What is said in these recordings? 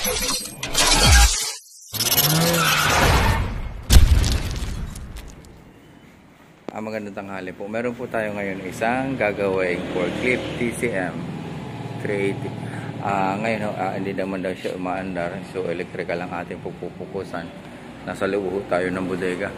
Magandang tanghali po. Meron po tayo ngayon isang gagawing forklift TCM 380. Ngayon hindi naman daw siya umaandar, so electrical ang ating pupukusan. Nasa loob tayo ng bodega.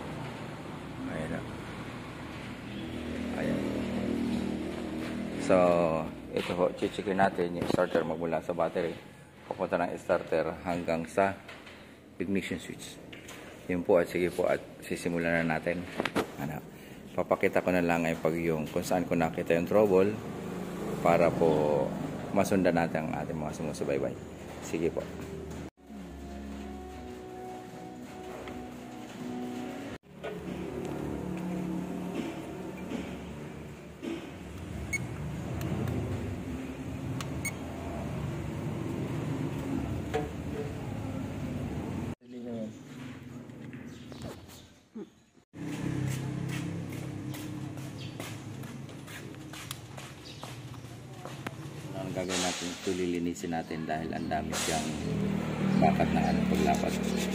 Ayan. So ito ho, chichikin natin yung starter magmula sa battery papunta ng starter hanggang sa ignition switch. Yun po, at sige po, at sisimulan na natin. Papakita ko na lang ay kung saan ko nakita yung trouble para po masundan natin ang ating mga sumusubaybay. Sige po. Ang gagawin natin ito, lilinisin natin dahil ang dami siyang bakat na paglapat.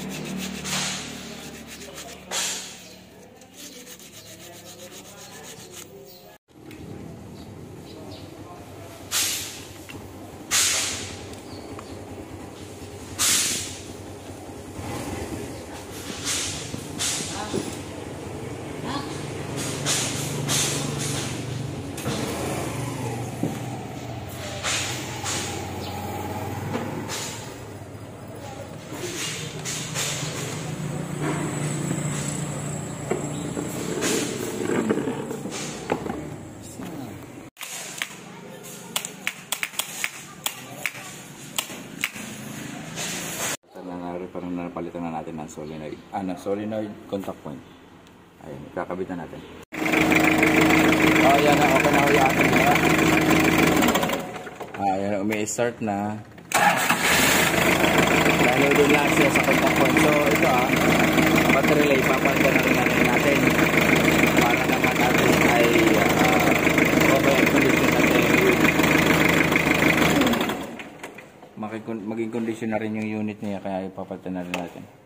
Parang napalitan na natin ng solenoid. Solenoid contact point. Ayun, ikakabit na natin. Ayan na, okay na yung ating na. Ayan, umi-start na. Downloading lang siya sa contact point. So, ito battery relay, papalitan na rin natin. Para naman natin ay okay ang condition natin. Maging condition na rin yung unit niya, kaya ipapalitan na rin natin.